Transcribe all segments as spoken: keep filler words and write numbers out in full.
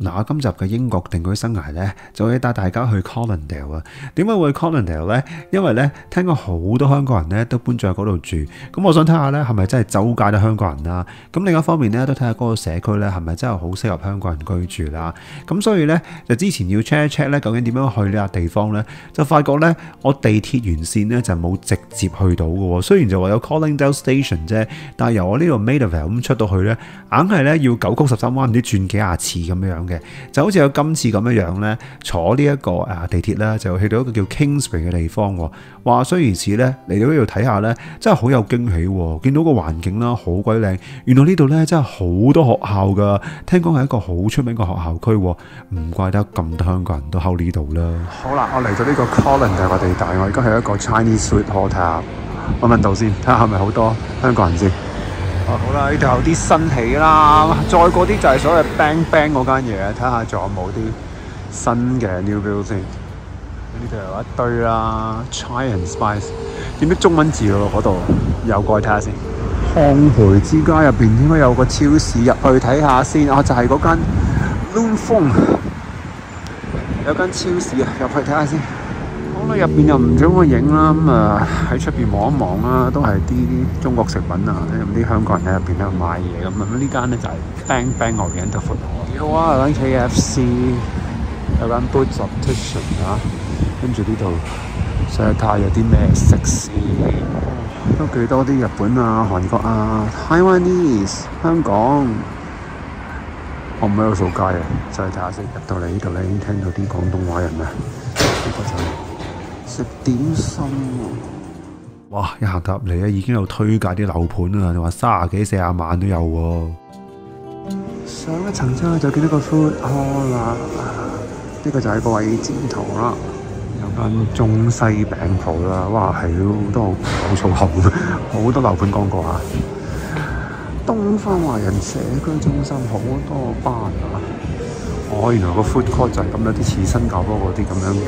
嗱，今集嘅英國定居生涯呢，就會帶大家去 Colindale 啊。點解會去 Colindale 呢？因為呢，聽講好多香港人呢都搬咗去嗰度住。咁我想睇下呢，係咪真係周街都香港人啦？咁另一方面呢，都睇下嗰個社區呢，係咪真係好適合香港人居住啦？咁所以呢，就之前要 check 一 check 呢，究竟點樣去呢個地方呢？就發覺呢，我地鐵沿線呢就冇直接去到嘅喎。雖然就話有 Colindale Station 啫，但係由我呢度 Maidavale 咁出到去呢，硬係呢要九曲十三彎，唔知轉幾廿次咁樣嘅，就好似有今次咁樣樣咧，坐呢一個誒地鐵咧，就去到一個叫 Kingsbury 嘅地方喎。話雖如此咧，嚟到呢度睇下咧，真係好有驚喜喎！見到個環境啦，好鬼靚。原來呢度咧真係好多學校㗎，聽講係一個好出名嘅學校區喎。唔怪得咁多香港人都喺呢度啦。好啦，我嚟到呢個 Colindale 嘅地帶，我而家係一個 Chinese food hall 睇下，我問到先，睇下係咪好多香港人先。哦，好啦，呢度有啲新起啦，再過啲就係所謂 Bang Bang 嗰間嘢，睇下仲有冇啲新嘅 new building。呢度有一堆啦 ，Chai and Spice， 點知中文字喎嗰度，又過去睇下先。康培之家入邊應該有個超市，入去睇下先。啊，就係嗰間 Loon Fong， 有間超市啊，入去睇下先。好啦，入邊又唔准我影啦，咁啊喺出邊望一望啦，都係啲中國食品啊，咁啲香港人喺入邊喺度買嘢咁啊。呢間咧就係 Bang Bang Oriental Food Hall，幾好啊！有間 K F C， 有間 Boots Optician 啊，跟住呢度想睇下有啲咩食肆，都幾多啲日本啊、韓國啊、Taiwanese 香港。我唔喺度掃街啊，再睇下先。入到嚟呢度咧，已經聽到啲廣東話人啊，呢個就係食點心喎！哇！一行到入嚟咧，已經有推介啲樓盤啊，你話三十幾四十萬都有喎。上一層之後就見到個 food hall 啦，呢個就係個位尖頭啦，有間中西餅鋪啦。哇，係都好好粗口，好多樓盤講過啊！東方華人社區中心好多班啊！哦，原來個 food court 就係咁，有啲似新加坡嗰啲咁樣嘅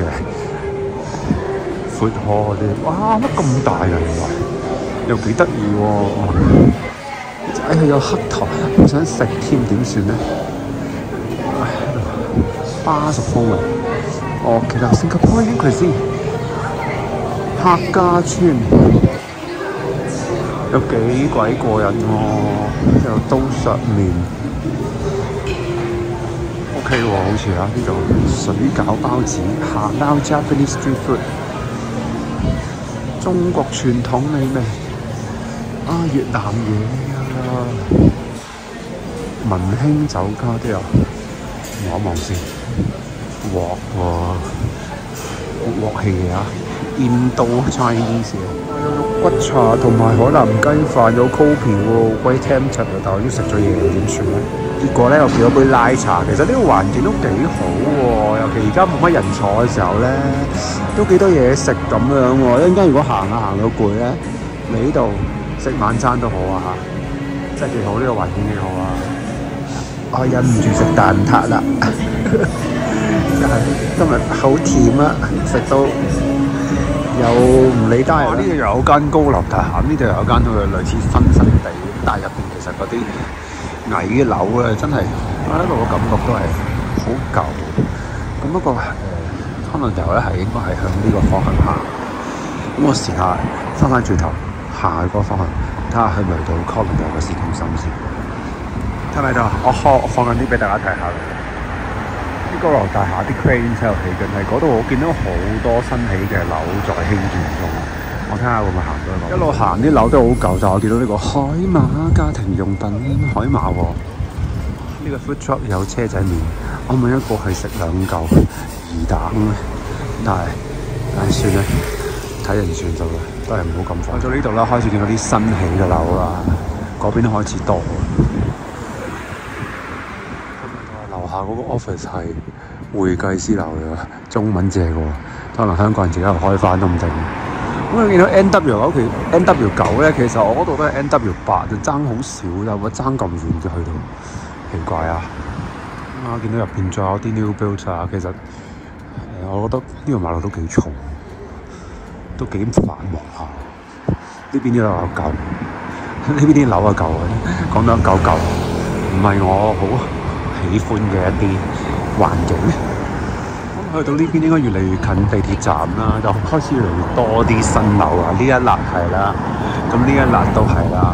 food hall 嗰啲。哇，乜咁大啊！原來又幾得意喎！仔佢有黑台，我想食添，點算咧？巴蜀風味。哦，其實新加坡應該先客家村。有幾鬼過癮喎！有刀削麵 ，OK 喎，好似啊呢度水餃包子，下撈 Japanese street food， 中國傳統美味啊，越南嘢啊，文興酒家都有，望一望先，鑊喎，鑊氣嘢啊！印度 Chinese 有肉骨茶同埋海南雞飯，有 kopi 喎，鬼 tempted 啊！但係我已經食咗嘢，點算咧？結果咧，我叫咗杯奶茶。其實呢個環境都幾好喎，尤其而家冇乜人坐嘅時候咧，都幾多嘢食咁樣喎。一陣間如果行下行到攰咧，嚟呢度食晚餐都好啊嚇，真係幾好，呢個環境幾好啊！我忍唔住食蛋撻啦，就係今日好甜啊，食到〜又唔理得啊！呢度又有間高樓大廈，呢度又有間類似新新地，但係入邊其實嗰啲矮樓咧，真係我呢度個感覺都係好舊。咁不過誒，Colindale咧係應該係向呢個方向行。咁我試下翻返轉頭行去嗰個方向，睇下去唔去到 Colindale 嘅市中心先。睇唔睇到？我開我放緊啲俾大家睇下。高樓大廈啲 crane 喺度起緊，係嗰度我見到好多新起嘅樓在興建中。我睇下會唔會行到一個一路行啲樓都好舊，就我見到呢個海馬家庭用品海馬喎。呢個 food truck 有車仔麵，我每一個係食兩嚿魚蛋咧，但係但係算啦，睇人算數啦，都係唔好咁快。到呢度啦，開始見到啲新起嘅樓啦，嗰邊都開始多。樓下嗰個 office 係會計師樓嘅，中文借嘅喎，可能香港人自己喺度開翻都唔定。咁你見到 N W 九，其實 N W 九咧，其實我嗰度都係 N W 八，就爭好少，但係爭咁遠嘅去到，奇怪啊！啊，見到入邊仲有啲 new build 啊，其實誒，我覺得呢條馬路都幾重，都幾繁忙下。呢邊啲樓又舊，呢邊啲樓又舊嘅，講到舊舊，唔係我好喜歡嘅一啲環境。咁去到呢邊應該越嚟越近地鐵站啦，就開始越嚟越多啲新樓啊！呢一欄係啦，咁呢一欄都係啦。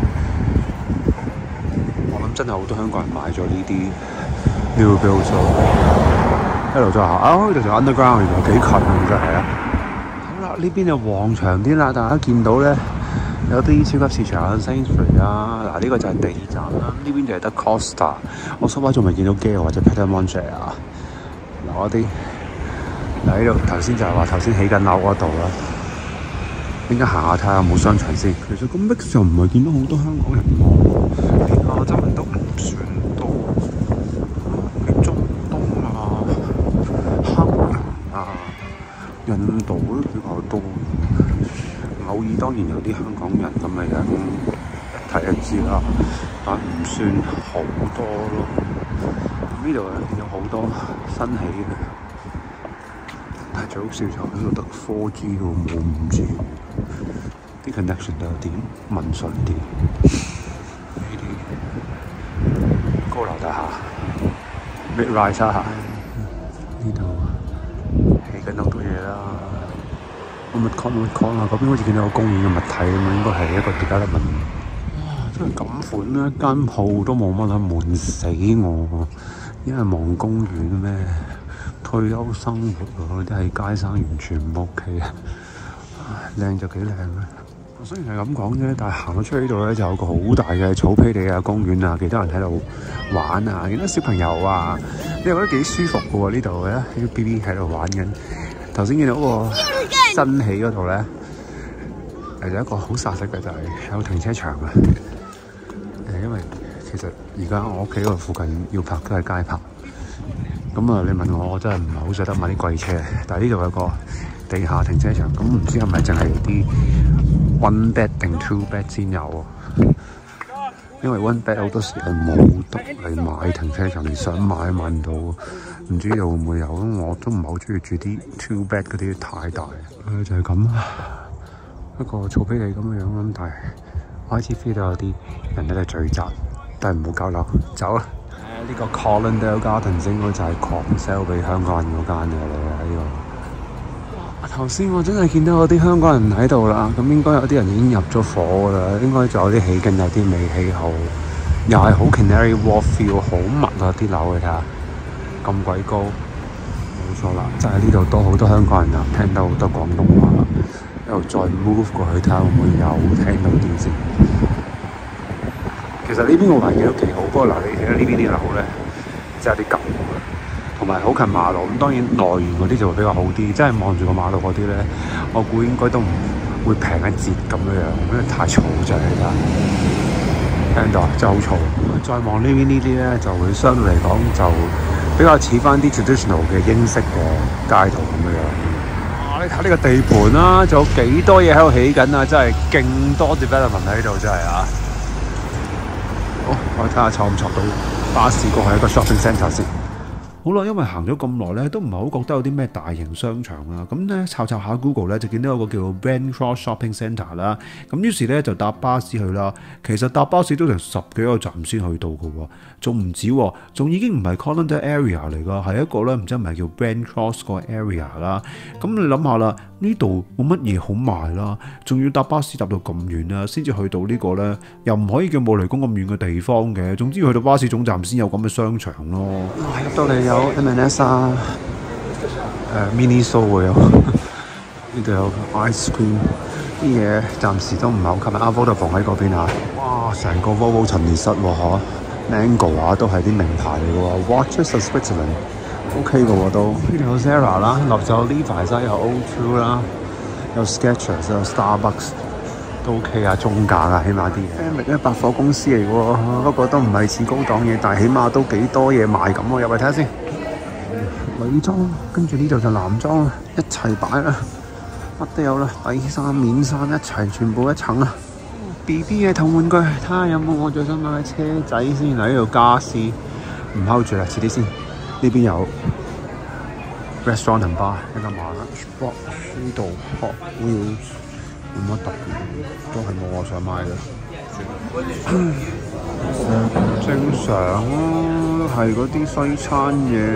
我諗真係好多香港人買咗呢啲 new build 一路再行啊，呢度就 underground 原來幾近啊，真係啊！好啦，呢邊就旺場啲啦，大家見到咧有啲超級市場 Sainsbury 啦，嗱呢個就係地鐵站啦，呢邊就係得 Costa， 我所謂仲未見到 Gale 或者 Pret A Manger啊，嗱嗰啲嗱呢度頭先就係話頭先起緊樓嗰度啦，應該行下睇下有冇商場先。其實個 mix 就唔係見到好多香港人喎，連亞洲人都唔算多，啲中東啊、黑人啊、印度都比較多。偶爾當然有啲香港人咁嘅樣，一睇就知啦，但唔算好多咯。呢度咧有好多新起嘅，但係最好笑就係呢度得 four G 喎，冇五 G。啲 connection 都有點民順啲。呢啲高樓大廈 ，mid-rise 啊，呢度起緊好多嘢啦。我咪 call 咪 call 啊！嗰邊好似見到個公園嘅物體咁樣，應該係一個地價得問。哇！真係咁款咧，間鋪都冇乜啦，悶死我！因為忙公園咩？退休生活喎，啲喺街生完全唔 OK 啊！靚就幾靚咧。雖然係咁講啫，但係行咗出去呢度咧，就有個好大嘅草皮地啊，公園啊，幾多人喺度玩啊，見到小朋友啊，你覺得幾舒服嘅喎呢度咧，啲 B B 喺度玩緊。頭先見到個新起嗰度咧，誒有一個好殺食嘅就係有停車場啊！誒，因為其實而家我屋企嗰度附近要泊都係街泊，咁啊你問我，我真係唔係好捨得買啲貴車，但係呢度有個地下停車場，咁唔知係咪淨係啲 one bed 定 two bed 先有啊？因為 one bed 好多時係冇得嚟買停車場，你想買都買唔到，唔知道會唔會有？我都唔係好中意住啲 two bed 嗰啲太大，誒就係咁啊，一個草皮地咁樣樣，但係開始 feel 到有啲人喺度聚集，但係唔好交流，走啦！誒呢個 Colindale Gardens 應該就係狂 sell 俾香港人嗰間嘢嚟啊！呢個頭先我真係見到有啲香港人喺度啦，咁應該有啲人已經入咗伙噶啦，應該仲有啲起緊，有啲未起好，又係好 Canary Wharf feel， 好密啊啲樓，你睇下咁鬼高，冇錯啦，就係呢度多好多香港人啊，聽到好多廣東話啦，一路再 move 過去睇下會唔會有聽到啲先。其實呢邊個環境都幾好，不過嗱你睇下呢邊啲樓咧，真係有啲舊。同埋好近馬路，咁當然內園嗰啲就會比較好啲，真係望住個馬路嗰啲咧，我估應該都唔會平一截咁樣樣，因為太嘈就係啦。聽到啊，真係好嘈。再望呢邊呢啲咧，就會相對嚟講就比較似翻啲 traditional 嘅英式嘅街道咁樣樣。啊，你睇呢個地盤啦，仲有幾多嘢喺度起緊啊！真係勁多 development 喺度，真係啊！好，我睇下坐唔坐到巴士過去一個 shopping centre 先。好啦，因為行咗咁耐咧，都唔係好覺得有啲咩大型商場啊。咁咧，抄抄下 Google 咧，就見到有個叫做 Brent Cross Shopping Centre 啦。咁於是咧就搭巴士去啦。其實搭巴士都成十幾個站先去到嘅喎，仲唔止喎，仲已經唔係 Colindale area 嚟㗎，係一個咧唔知係咪叫 Brent Cross 個 area 啦。咁你諗下啦，呢度冇乜嘢好賣啦，仲要搭巴士搭到咁遠啊，先至去到呢個咧，又唔可以叫冇雷公咁遠嘅地方嘅。總之去到巴士總站先有咁嘅商場咯。入到嚟有 M and S 啊，誒 Miniso 會有，呢度有 ice cream， 啲嘢暫時都唔係好吸引。啊 Vodafone 喺嗰邊啊，哇！成個 Volvo 陳列室喎嗬 ，Mango 啊都係啲名牌嚟嘅喎 ，Watches of Switzerland，OK 嘅喎都。呢度有 Zara 啦，落咗 Levi's 啦，有 O two 啦，有 Skechers， 有 Starbucks， 都 OK 啊，中價啊，起碼啲嘢。Family 咧百貨公司嚟喎，不過都唔係似高檔嘢，但係起碼都幾多嘢賣咁喎，入嚟睇下先。女裝，跟住呢度就男裝啦，一齊擺啦，乜都有啦，底衫、面衫一齊，全部一層啊 ！B B 嘅童玩具，睇下有冇我最想買嘅車仔先。喺呢度家私唔 hold 住啦，遲啲先。呢邊有 restaurant and bar， 一間馬啦 ，sport 呢度 Hot Wheels 冇乜特別，都係冇我想買嘅。 正常咯，都係嗰啲西餐嘢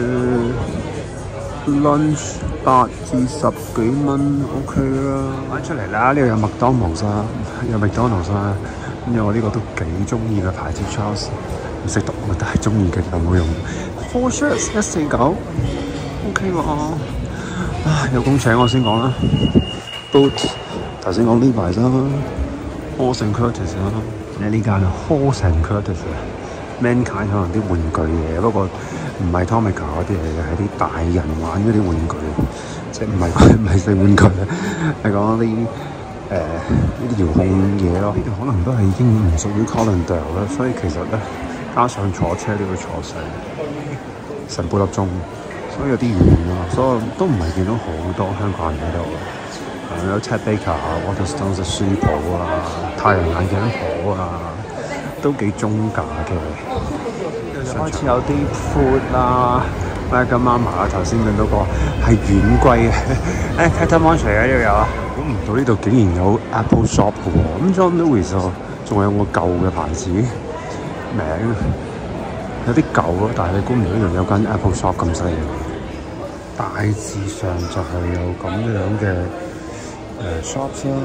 ，lunch 八至十幾蚊 OK 啦。買出嚟啦，呢度有麥當勞啦，有麥當勞啦。咁有我呢個都幾中意嘅牌子 Charles， 唔識讀但係中意嘅有冇用 ？Four shirts 一四九 OK 喎。啊，有工請我先講啦。Boots 頭先講呢排啦 ，Halls and Curtis 啦。呢間啊 Halls and Curtis 啊 ，Mankind 可能啲玩具嘢，不過唔係 Tomica 嗰啲嚟嘅，係啲大人玩嗰啲玩具，即係唔係唔係細玩具啊，係講啲誒呢啲遙控嘢咯。呢度可能都係已經唔屬於 Callendale 啦，所以其實咧加上坐車都要坐成成半粒鐘，所以有啲遠咯，所以都唔係見到好多香港人喺度。有 Ted Baker 啊 ，Waterstones 嘅書鋪啊，太陽眼鏡鋪啊，都幾中價嘅。開始有啲 food 啦 ，Mega Mama 啊，頭先見到個係軟龜嘅，誒 Cata Montre 啊呢度有啊，估唔到呢度竟然有 Apple Shop 嘅喎，咁 John Lewis 啊，仲有個舊嘅牌子名，有啲舊咯，但係你估唔到呢度有間 Apple Shop 咁犀利。大致上就係有咁樣嘅。誒 shops 啦，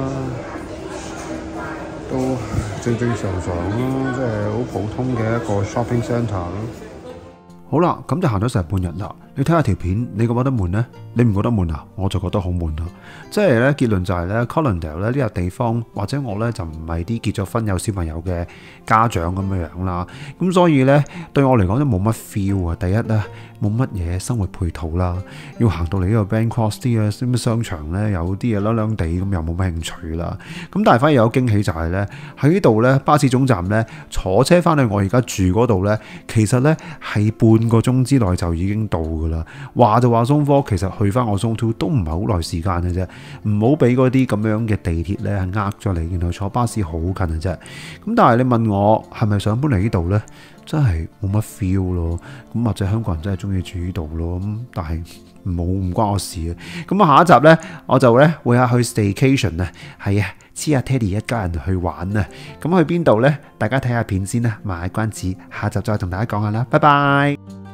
都正正常常咯，即係好普通嘅一個 shopping centre 咯。好啦，咁就行咗成半日啦。你睇下條片，你覺唔覺得悶呢？你唔覺得悶啊？我就覺得好悶啊！即係咧結論就係咧 Callendale 咧呢個地方，或者我咧就唔係啲結咗婚有小朋友嘅家長咁樣樣啦。咁所以咧對我嚟講都冇乜 feel 啊。第一咧冇乜嘢生活配套啦，要行到嚟呢個 Bank Cross 啲啊，啲商場咧有啲嘢孏孏地咁，又冇乜興趣啦。咁但係反而有驚喜就係咧喺呢度咧巴士總站咧坐車翻去我而家住嗰度咧，其實咧係半個鐘之內就已經到㗎啦。話就話 Zone four，其實去翻我 Zone two 都唔係好耐時間嘅啫。唔好俾嗰啲咁樣嘅地鐵咧係呃咗你，然後坐巴士好近嘅啫。咁但係你問我係咪想搬嚟呢度咧？真係冇乜 feel 咯。咁或者香港人真係中意住呢度咯。咁但係冇唔關我事啊。咁啊下一集咧我就咧會下去 staycation 啊，係啊，黐下 Teddy 一家人去玩啊。咁去邊度咧？大家睇下片先啦，賣關子，下集再同大家講下啦。拜拜。